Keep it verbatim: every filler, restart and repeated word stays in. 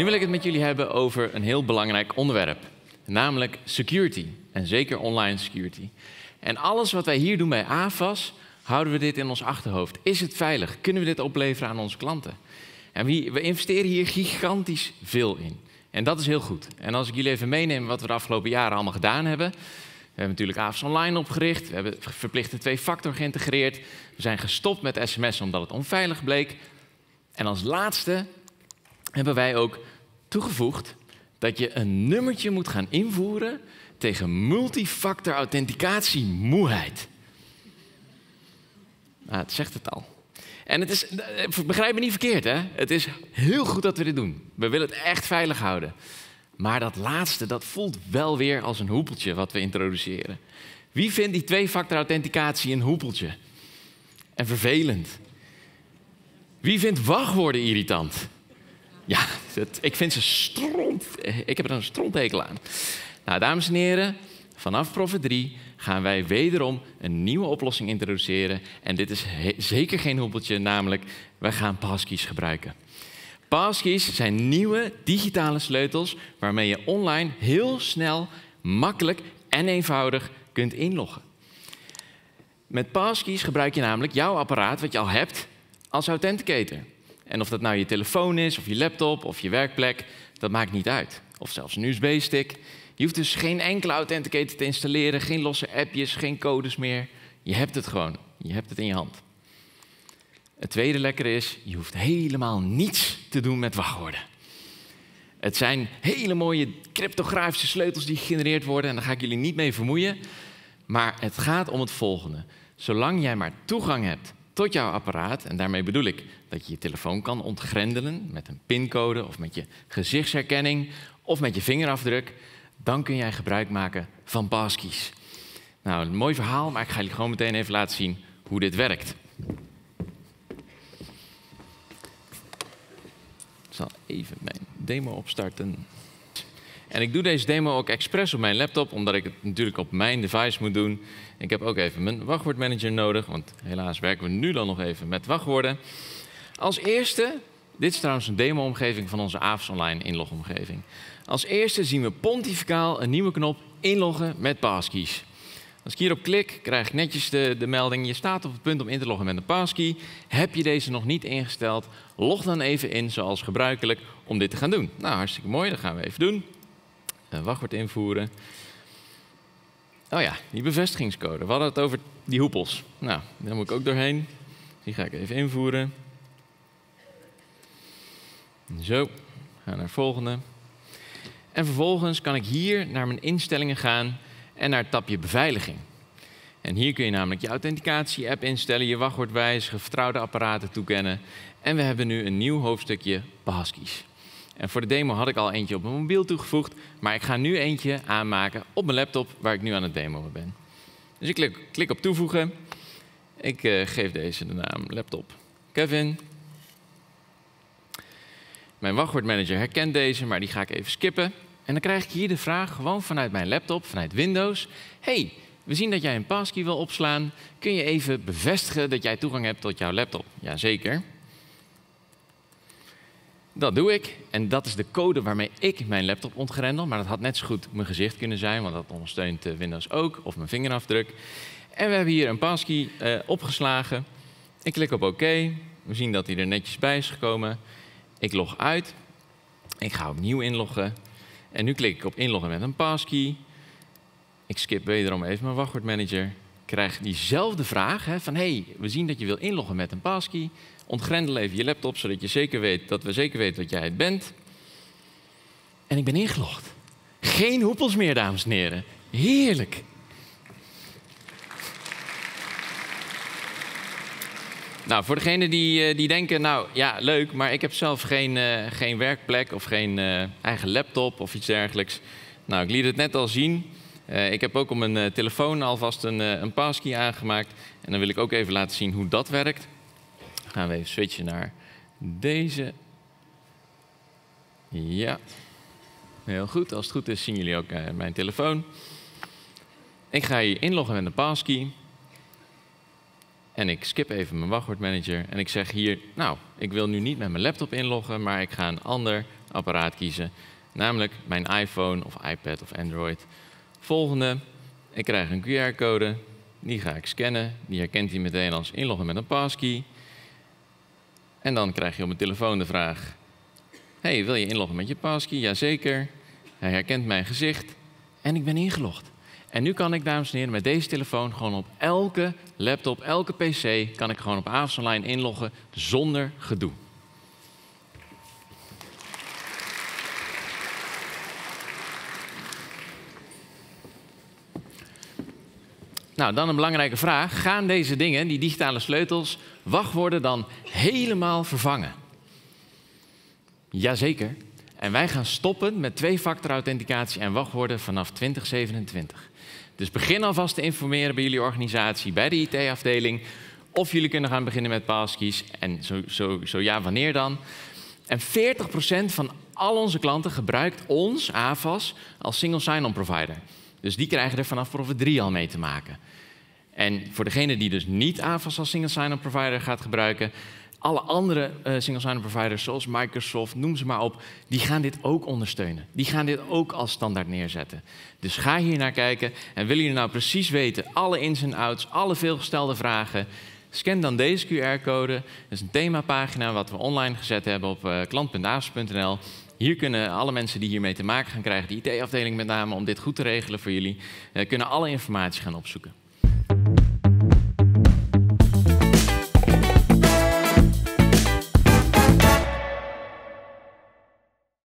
wil ik het met jullie hebben over een heel belangrijk onderwerp. Namelijk security. En zeker online security. En alles wat wij hier doen bij A V A S, houden we dit in ons achterhoofd. Is het veilig? Kunnen we dit opleveren aan onze klanten? En we investeren hier gigantisch veel in. En dat is heel goed. En als ik jullie even meeneem wat we de afgelopen jaren allemaal gedaan hebben. We hebben natuurlijk A V A S Online opgericht. We hebben verplichte twee-factor geïntegreerd. We zijn gestopt met sms'en omdat het onveilig bleek. En als laatste hebben wij ook toegevoegd dat je een nummertje moet gaan invoeren tegen multifactor authenticatie moeheid. Nou, het zegt het al. En het is, begrijp me niet verkeerd, hè? Het is heel goed dat we dit doen. We willen het echt veilig houden. Maar dat laatste, dat voelt wel weer als een hoepeltje wat we introduceren. Wie vindt die twee-factor authenticatie een hoepeltje? En vervelend. Wie vindt wachtwoorden irritant? Ja, het, ik vind ze stront. Ik heb er een stronthekel aan. Nou, dames en heren, vanaf Prophet drie gaan wij wederom een nieuwe oplossing introduceren. En dit is zeker geen hoepeltje, namelijk wij gaan passkeys gebruiken. Passkeys zijn nieuwe digitale sleutels waarmee je online heel snel, makkelijk en eenvoudig kunt inloggen. Met passkeys gebruik je namelijk jouw apparaat wat je al hebt als authenticator. En of dat nou je telefoon is, of je laptop, of je werkplek, dat maakt niet uit. Of zelfs een U S B-stick. Je hoeft dus geen enkele authenticator te installeren, geen losse appjes, geen codes meer. Je hebt het gewoon. Je hebt het in je hand. Het tweede lekkere is, je hoeft helemaal niets te doen met wachtwoorden. Het zijn hele mooie cryptografische sleutels die gegenereerd worden en daar ga ik jullie niet mee vermoeien. Maar het gaat om het volgende. Zolang jij maar toegang hebt tot jouw apparaat, en daarmee bedoel ik dat je je telefoon kan ontgrendelen met een pincode of met je gezichtsherkenning of met je vingerafdruk, dan kun jij gebruik maken van passkeys. Nou, een mooi verhaal, maar ik ga jullie gewoon meteen even laten zien hoe dit werkt. Ik zal even mijn demo opstarten. En ik doe deze demo ook expres op mijn laptop, omdat ik het natuurlijk op mijn device moet doen. Ik heb ook even mijn wachtwoordmanager nodig, want helaas werken we nu dan nog even met wachtwoorden. Als eerste, dit is trouwens een demo-omgeving van onze A V A S Online inlogomgeving. Als eerste zien we pontificaal een nieuwe knop inloggen met passkeys. Als ik hierop klik, krijg ik netjes de, de melding. Je staat op het punt om in te loggen met een passkey. Heb je deze nog niet ingesteld? Log dan even in zoals gebruikelijk om dit te gaan doen. Nou, hartstikke mooi. Dat gaan we even doen. Een wachtwoord invoeren. Oh ja, die bevestigingscode. We hadden het over die hoepels. Nou, daar moet ik ook doorheen. Die ga ik even invoeren. Zo, gaan naar het volgende. En vervolgens kan ik hier naar mijn instellingen gaan en naar het tabje beveiliging. En hier kun je namelijk je authenticatie-app instellen, je wachtwoord wijzigen, vertrouwde apparaten toekennen. En we hebben nu een nieuw hoofdstukje passkeys. En voor de demo had ik al eentje op mijn mobiel toegevoegd, maar ik ga nu eentje aanmaken op mijn laptop waar ik nu aan het demoen ben. Dus ik klik, klik op toevoegen. Ik uh, geef deze de naam laptop Kevin. Mijn wachtwoordmanager herkent deze, maar die ga ik even skippen. En dan krijg ik hier de vraag, gewoon vanuit mijn laptop, vanuit Windows. Hey, we zien dat jij een passkey wil opslaan. Kun je even bevestigen dat jij toegang hebt tot jouw laptop? Jazeker. Dat doe ik. En dat is de code waarmee ik mijn laptop ontgrendel. Maar dat had net zo goed mijn gezicht kunnen zijn, want dat ondersteunt Windows ook. Of mijn vingerafdruk. En we hebben hier een passkey uh, opgeslagen. Ik klik op OK. We zien dat hij er netjes bij is gekomen. Ik log uit. Ik ga opnieuw inloggen. En nu klik ik op inloggen met een passkey. Ik skip wederom even mijn wachtwoordmanager. Ik krijg diezelfde vraag hè, van hey, we zien dat je wil inloggen met een passkey. Ontgrendel even je laptop, zodat je zeker weet dat we zeker weten dat jij het bent. En ik ben ingelogd. Geen hoepels meer, dames en heren. Heerlijk. Nou, voor degenen die, die denken, nou ja, leuk, maar ik heb zelf geen, uh, geen werkplek of geen uh, eigen laptop of iets dergelijks. Nou, ik liet het net al zien. Uh, ik heb ook op mijn uh, telefoon alvast een, uh, een passkey aangemaakt. En dan wil ik ook even laten zien hoe dat werkt. Dan gaan we even switchen naar deze. Ja, heel goed. Als het goed is zien jullie ook uh, mijn telefoon. Ik ga hier inloggen met een passkey. En ik skip even mijn wachtwoordmanager en ik zeg hier, nou, ik wil nu niet met mijn laptop inloggen, maar ik ga een ander apparaat kiezen, namelijk mijn iPhone of iPad of Android. Volgende, ik krijg een Q R-code, die ga ik scannen, die herkent hij meteen als inloggen met een passkey. En dan krijg je op mijn telefoon de vraag, hey, wil je inloggen met je passkey? Jazeker. Hij herkent mijn gezicht en ik ben ingelogd. En nu kan ik, dames en heren, met deze telefoon gewoon op elke laptop, elke P C, kan ik gewoon op Avas Online inloggen zonder gedoe. Nou, dan een belangrijke vraag. Gaan deze dingen, die digitale sleutels, wachtwoorden dan helemaal vervangen? Jazeker. En wij gaan stoppen met twee-factor authenticatie en wachtwoorden vanaf twintig zevenentwintig. Dus begin alvast te informeren bij jullie organisatie, bij de I T-afdeling, of jullie kunnen gaan beginnen met passkeys en zo, zo, zo ja, wanneer dan. En veertig procent van al onze klanten gebruikt ons, Avas, als single sign-on provider. Dus die krijgen er vanaf Profit drie al mee te maken. En voor degene die dus niet Avas als single sign-on provider gaat gebruiken, alle andere uh, single sign-on providers zoals Microsoft, noem ze maar op, die gaan dit ook ondersteunen. Die gaan dit ook als standaard neerzetten. Dus ga hier naar kijken en willen jullie nou precies weten, alle ins en outs, alle veelgestelde vragen, scan dan deze Q R-code. Dat is een themapagina wat we online gezet hebben op uh, klant punt avas punt n l. Hier kunnen alle mensen die hiermee te maken gaan krijgen, de I T-afdeling met name, om dit goed te regelen voor jullie, uh, kunnen alle informatie gaan opzoeken.